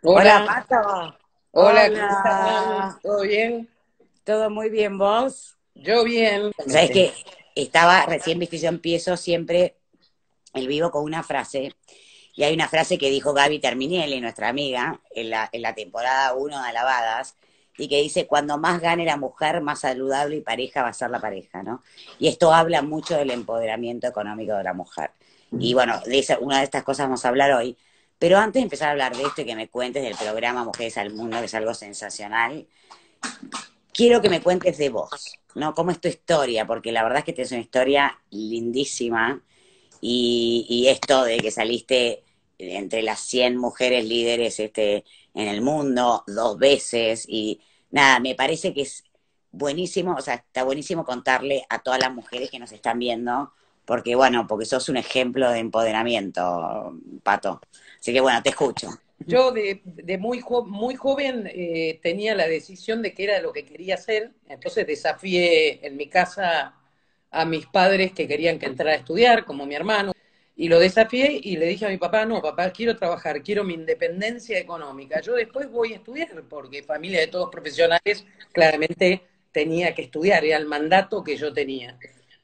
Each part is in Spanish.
Hola, Hola, Pato. hola, ¿cómo están? Hola. ¿Todo bien? ¿Todo muy bien vos? Yo bien. Sabés que estaba, recién viste, yo empiezo siempre el vivo con una frase, y hay una frase que dijo Gaby Terminielli, nuestra amiga, en la temporada 1 de Alabadas, y que dice, cuando más gane la mujer, más saludable y pareja va a ser la pareja, ¿no? Y esto habla mucho del empoderamiento económico de la mujer. Y bueno, una de estas cosas vamos a hablar hoy. Pero antes de empezar a hablar de esto y que me cuentes del programa Mujeres al Mundo, que es algo sensacional, quiero que me cuentes de vos, ¿no? ¿Cómo es tu historia? Porque la verdad es que tienes una historia lindísima y esto de que saliste entre las 100 mujeres líderes en el mundo 2 veces y nada, me parece que es buenísimo, o sea, está buenísimo contarle a todas las mujeres que nos están viendo, porque bueno, porque sos un ejemplo de empoderamiento, Pato. Así que bueno, te escucho. Yo de muy joven tenía la decisión de qué era lo que quería hacer, entonces desafié en mi casa a mis padres que querían que entrara a estudiar, como mi hermano, y lo desafié y le dije a mi papá, no, papá, quiero trabajar, quiero mi independencia económica. Yo después voy a estudiar, porque familia de todos profesionales, claramente tenía que estudiar, era el mandato que yo tenía.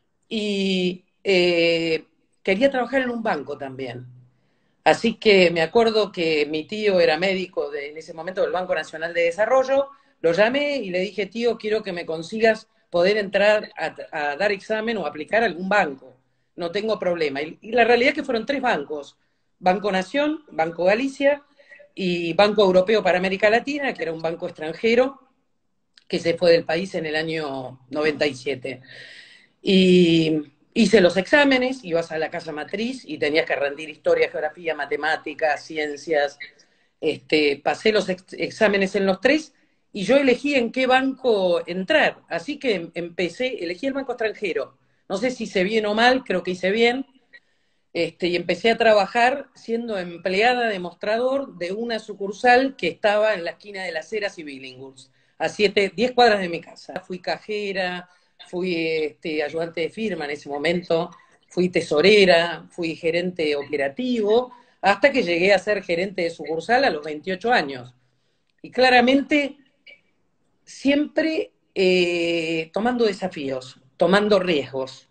Y quería trabajar en un banco también. Así que me acuerdo que mi tío era médico en ese momento del Banco Nacional de Desarrollo, lo llamé y le dije, tío, quiero que me consigas poder entrar a dar examen o aplicar a algún banco. No tengo problema. Y la realidad es que fueron tres bancos, Banco Nación, Banco Galicia y Banco Europeo para América Latina, que era un banco extranjero que se fue del país en el año 97. Y hice los exámenes, ibas a la casa matriz y tenías que rendir historia, geografía, matemáticas, ciencias. Pasé los exámenes en los tres y yo elegí en qué banco entrar. Así que empecé, elegí el banco extranjero. No sé si hice bien o mal, creo que hice bien. Y empecé a trabajar siendo empleada de mostrador de una sucursal que estaba en la esquina de Las Heras y Billinghurst, a 10 cuadras de mi casa. Fui cajera, fui ayudante de firma en ese momento, fui tesorera, fui gerente operativo, hasta que llegué a ser gerente de sucursal a los 28 años. Y claramente siempre tomando desafíos, tomando riesgos,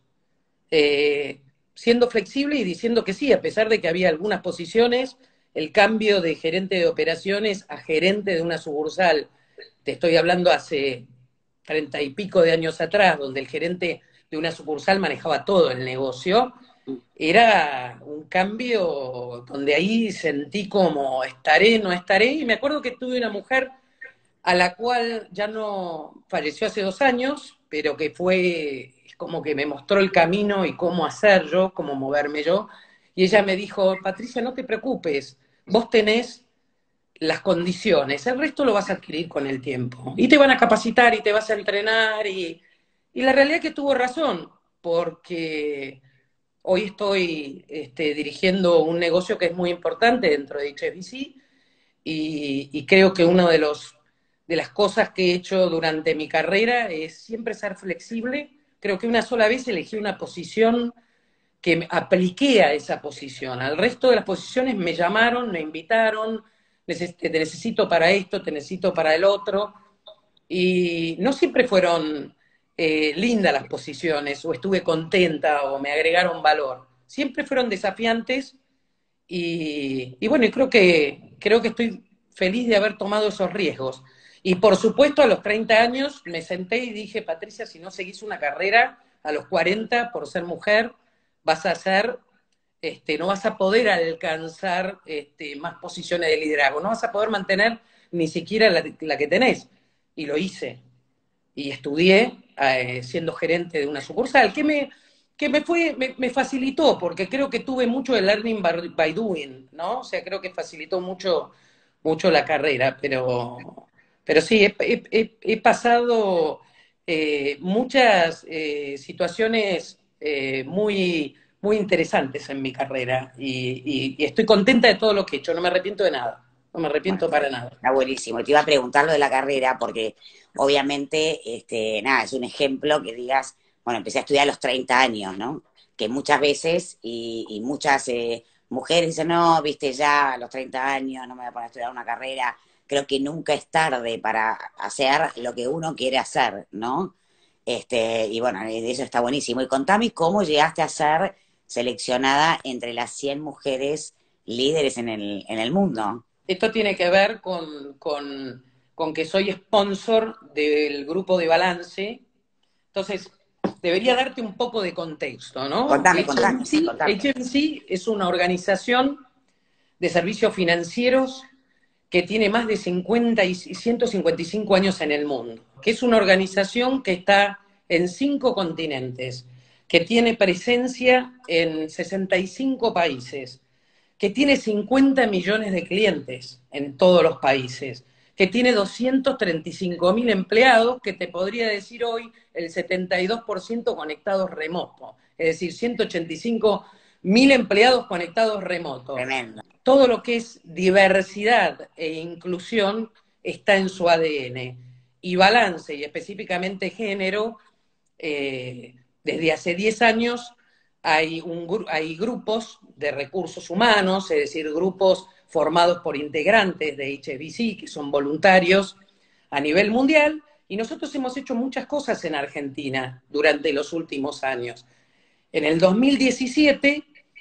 siendo flexible y diciendo que sí, a pesar de que había algunas posiciones, el cambio de gerente de operaciones a gerente de una sucursal, te estoy hablando hace 30 y pico de años atrás, donde el gerente de una sucursal manejaba todo el negocio, era un cambio donde ahí sentí como estaré, no estaré, y me acuerdo que tuve una mujer a la cual ya no falleció hace 2 años, pero que fue como que me mostró el camino y cómo hacer yo, cómo moverme yo. Y ella me dijo, Patricia, no te preocupes, vos tenés las condiciones, el resto lo vas a adquirir con el tiempo. Y te van a capacitar y te vas a entrenar. Y la realidad es que tuvo razón, porque hoy estoy dirigiendo un negocio que es muy importante dentro de HSBC y creo que uno de las cosas que he hecho durante mi carrera es siempre ser flexible. Creo que una sola vez elegí una posición que me apliqué a esa posición. Al resto de las posiciones me llamaron, me invitaron, te necesito para esto, te necesito para el otro. Y no siempre fueron lindas las posiciones, o estuve contenta, o me agregaron valor. Siempre fueron desafiantes y bueno, y creo que estoy feliz de haber tomado esos riesgos. Y por supuesto, a los 30 años me senté y dije, Patricia, si no seguís una carrera, a los 40, por ser mujer, vas a ser, no vas a poder alcanzar más posiciones de liderazgo, no vas a poder mantener ni siquiera la que tenés. Y lo hice y estudié siendo gerente de una sucursal, que me facilitó, porque creo que tuve mucho de learning by doing, ¿no? O sea, creo que facilitó mucho, mucho la carrera, pero sí, he pasado muchas situaciones muy interesantes en mi carrera y estoy contenta de todo lo que he hecho, no me arrepiento de nada, no me Bueno, arrepiento para nada. está buenísimo. Te iba a preguntar lo de la carrera porque obviamente, nada, es un ejemplo que digas, bueno, empecé a estudiar a los 30 años, ¿no? Que muchas veces y muchas mujeres dicen, no, viste, ya a los 30 años no me voy a poner a estudiar una carrera. Creo que nunca es tarde para hacer lo que uno quiere hacer, ¿no? Y bueno, eso está buenísimo. Y contame cómo llegaste a ser seleccionada entre las 100 mujeres líderes en el mundo. Esto tiene que ver con que soy sponsor del grupo de Balance. Entonces, debería darte un poco de contexto, ¿no? Contame, sí, contame. HMC es una organización de servicios financieros que tiene más de 50 y 155 años en el mundo, que es una organización que está en 5 continentes, que tiene presencia en 65 países, que tiene 50 millones de clientes en todos los países, que tiene 235.000 empleados, que te podría decir hoy el 72% conectados remotos, es decir, 185.000 empleados conectados remotos. Tremendo. Todo lo que es diversidad e inclusión está en su ADN. Y balance, y específicamente género, desde hace 10 años hay grupos de recursos humanos, es decir, grupos formados por integrantes de HBC, que son voluntarios a nivel mundial, y nosotros hemos hecho muchas cosas en Argentina durante los últimos años. En el 2017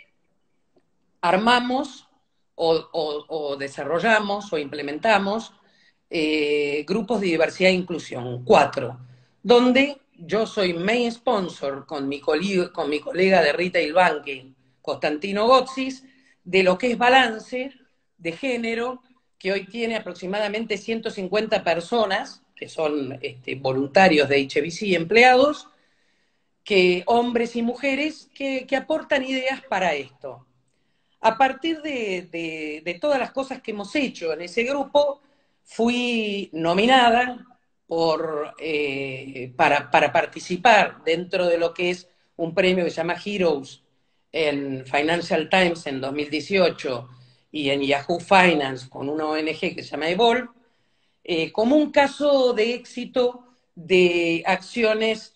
armamos o desarrollamos o implementamos grupos de diversidad e inclusión, 4, donde yo soy main sponsor con mi colega de Retail Banking, Constantino Gotsis, de lo que es balance de género, que hoy tiene aproximadamente 150 personas, que son voluntarios de HBC, empleados, que hombres y mujeres que aportan ideas para esto. A partir de todas las cosas que hemos hecho en ese grupo, fui nominada para participar dentro de lo que es un premio que se llama Heroes en Financial Times en 2018 y en Yahoo Finance con una ONG que se llama Evolve, como un caso de éxito de acciones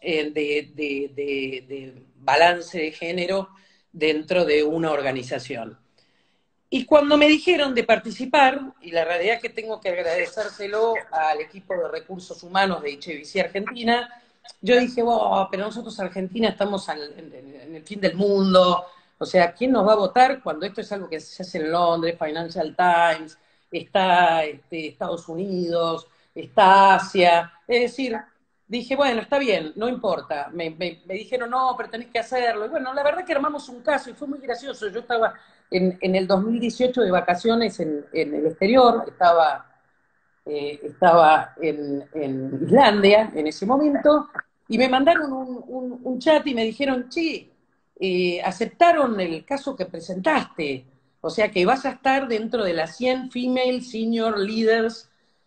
de balance de género dentro de una organización. Y cuando me dijeron de participar, y la realidad es que tengo que agradecérselo al equipo de recursos humanos de HBC Argentina, yo dije, wow, pero nosotros Argentina estamos en el fin del mundo, o sea, ¿quién nos va a votar cuando esto es algo que se hace en Londres, Financial Times, está Estados Unidos, está Asia? Es decir, dije, bueno, está bien, no importa. Me dijeron, no, pero tenés que hacerlo. Y bueno, la verdad que armamos un caso y fue muy gracioso. Yo estaba en el 2018 de vacaciones en el exterior, estaba en Islandia en ese momento, y me mandaron un chat y me dijeron, che, aceptaron el caso que presentaste, o sea que vas a estar dentro de las 100 female senior leaders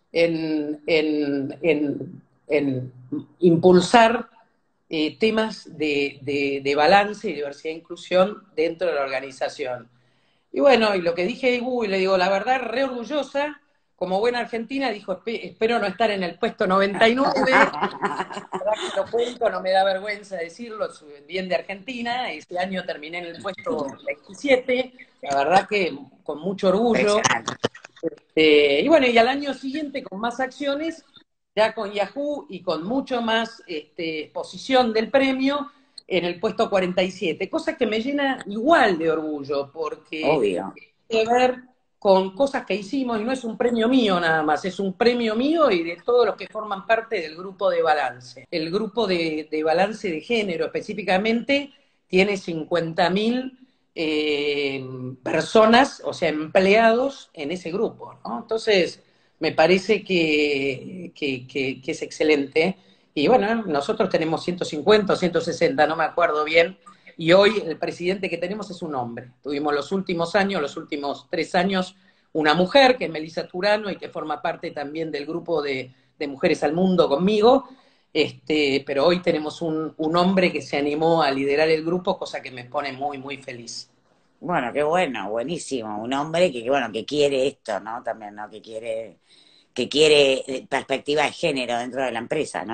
en impulsar temas de balance y diversidad e inclusión dentro de la organización. Y bueno, y lo que dije, le digo, la verdad, re orgullosa, como buena argentina, dijo, espero no estar en el puesto 99, la verdad que lo cuento, no me da vergüenza decirlo, soy bien de Argentina, este año terminé en el puesto 27, la verdad que con mucho orgullo. Y bueno, y al año siguiente con más acciones, ya con Yahoo y con mucho más exposición del premio, en el puesto 47, cosa que me llena igual de orgullo, porque Obvio. tiene que ver con cosas que hicimos, y no es un premio mío nada más, es un premio mío y de todos los que forman parte del grupo de balance. El grupo de balance de género específicamente tiene 50.000 personas, o sea, empleados en ese grupo, ¿no? Entonces, me parece que es excelente. Y bueno, nosotros tenemos 150 o 160, no me acuerdo bien, y hoy el presidente que tenemos es un hombre. Tuvimos los últimos 3 años, una mujer, que es Melissa Turano, y que forma parte también del grupo de Mujeres al Mundo conmigo, pero hoy tenemos un hombre que se animó a liderar el grupo, cosa que me pone muy, muy feliz. Bueno, qué bueno, buenísimo. Un hombre bueno, que quiere esto, ¿no? También, ¿no? Que quiere perspectiva de género dentro de la empresa, ¿no?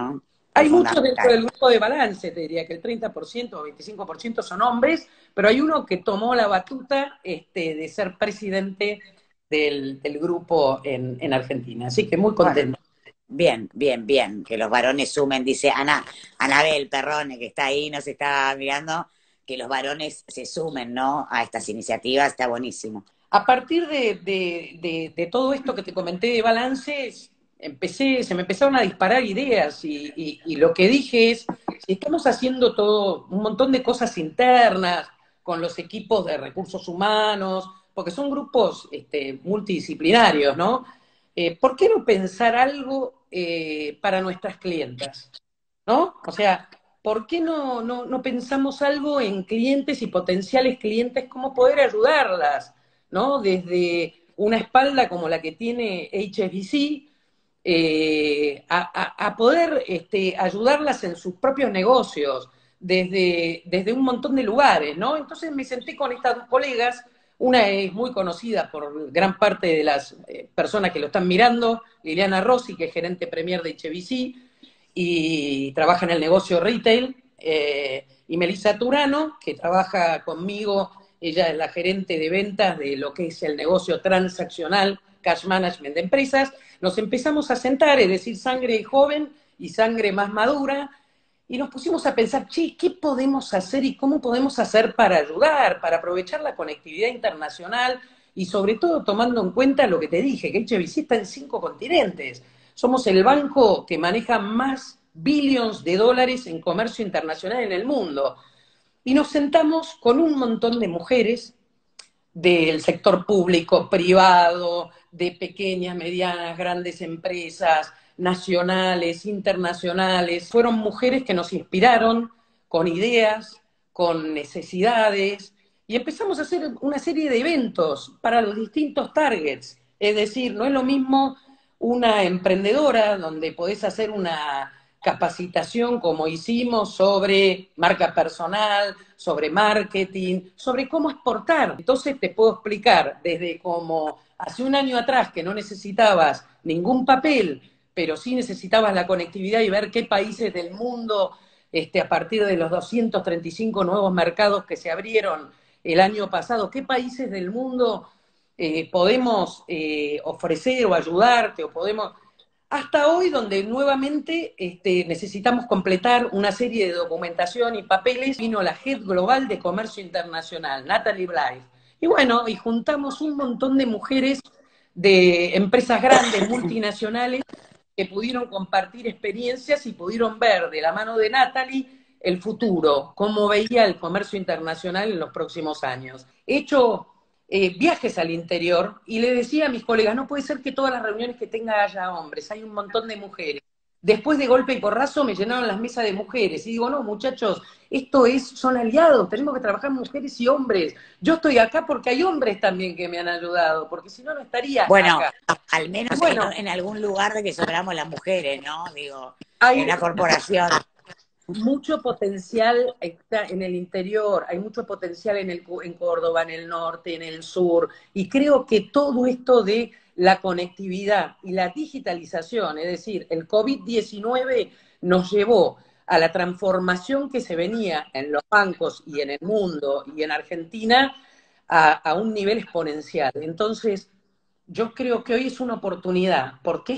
es Hay muchos dentro fundamental. del grupo de balance, te diría que el 30% o 25% son hombres, pero hay uno que tomó la batuta de ser presidente del grupo en Argentina. Así que muy Bueno, contento. bien, bien, bien, que los varones sumen, dice Anabel Perrone, que está ahí, nos está mirando, que los varones se sumen, ¿no? A estas iniciativas, está buenísimo. A partir de todo esto que te comenté de balances, se me empezaron a disparar ideas y lo que dije es, si estamos haciendo todo, un montón de cosas internas con los equipos de recursos humanos, porque son grupos multidisciplinarios, ¿no? ¿Por qué no pensar algo para nuestras clientas? ¿No? O sea, ¿por qué no pensamos algo en clientes y potenciales clientes, cómo poder ayudarlas? ¿No? Desde una espalda como la que tiene HSBC, a poder ayudarlas en sus propios negocios, desde un montón de lugares, ¿no? Entonces me senté con estas dos colegas, una es muy conocida por gran parte de las personas que lo están mirando, Liliana Rossi, que es gerente premier de HSBC, y trabaja en el negocio retail, y Melissa Turano, que trabaja conmigo, ella es la gerente de ventas de lo que es el negocio transaccional, cash management de empresas. Nos empezamos a sentar, es decir, sangre joven y sangre más madura, y nos pusimos a pensar, che, ¿qué podemos hacer y cómo podemos hacer para ayudar, para aprovechar la conectividad internacional y sobre todo tomando en cuenta lo que te dije, que HSBC está en 5 continentes. Somos el banco que maneja más billions de dólares en comercio internacional en el mundo. Y nos sentamos con un montón de mujeres del sector público, privado, de pequeñas, medianas, grandes empresas, nacionales, internacionales. Fueron mujeres que nos inspiraron con ideas, con necesidades, y empezamos a hacer una serie de eventos para los distintos targets. Es decir, no es lo mismo una emprendedora donde podés hacer una capacitación como hicimos sobre marca personal, sobre marketing, sobre cómo exportar. Entonces te puedo explicar desde como hace un año atrás que no necesitabas ningún papel, pero sí necesitabas la conectividad y ver qué países del mundo, a partir de los 235 nuevos mercados que se abrieron el año pasado, qué países del mundo podemos ofrecer o ayudarte o podemos hasta hoy, donde nuevamente necesitamos completar una serie de documentación y papeles, vino la Head Global de Comercio Internacional, Natalie Blythe. Y bueno, y juntamos un montón de mujeres de empresas grandes, multinacionales, que pudieron compartir experiencias y pudieron ver de la mano de Natalie el futuro, cómo veía el comercio internacional en los próximos años. He hecho viajes al interior y le decía a mis colegas, no puede ser que todas las reuniones que tenga haya hombres, hay un montón de mujeres. Después de golpe y porrazo me llenaron las mesas de mujeres y digo, no, muchachos, son aliados, tenemos que trabajar mujeres y hombres. Yo estoy acá porque hay hombres también que me han ayudado, porque si no, no estaría Bueno, acá. al menos Bueno, en algún lugar de que sobramos las mujeres, ¿no? Digo, en hay una corporación. mucho potencial está en el interior, hay mucho potencial en Córdoba, en el norte, en el sur, y creo que todo esto de la conectividad y la digitalización, es decir, el COVID-19 nos llevó a la transformación que se venía en los bancos y en el mundo y en Argentina a un nivel exponencial. Entonces, yo creo que hoy es una oportunidad, porque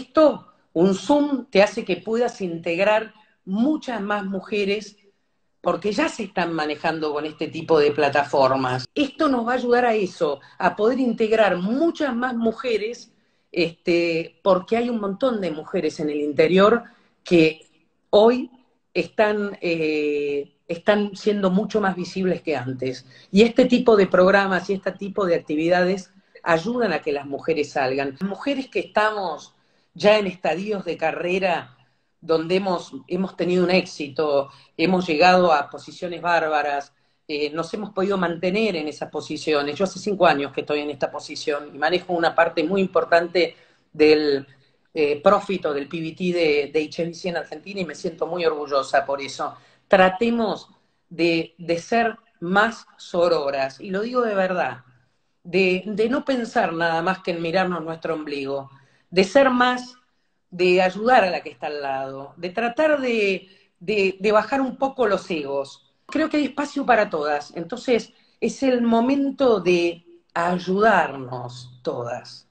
un Zoom te hace que puedas integrar muchas más mujeres, porque ya se están manejando con este tipo de plataformas. Esto nos va a ayudar a eso, a poder integrar muchas más mujeres, porque hay un montón de mujeres en el interior que hoy están siendo mucho más visibles que antes. Y este tipo de programas y este tipo de actividades ayudan a que las mujeres salgan. Las mujeres que estamos ya en estadios de carrera donde hemos tenido un éxito, hemos llegado a posiciones bárbaras, nos hemos podido mantener en esas posiciones. Yo hace 5 años que estoy en esta posición y manejo una parte muy importante del profit o del PBT de HSBC en Argentina y me siento muy orgullosa por eso. Tratemos de ser más sororas, y lo digo de verdad, de no pensar nada más que en mirarnos nuestro ombligo, de ser más de ayudar a la que está al lado, de tratar de bajar un poco los egos. Creo que hay espacio para todas, entonces es el momento de ayudarnos todas.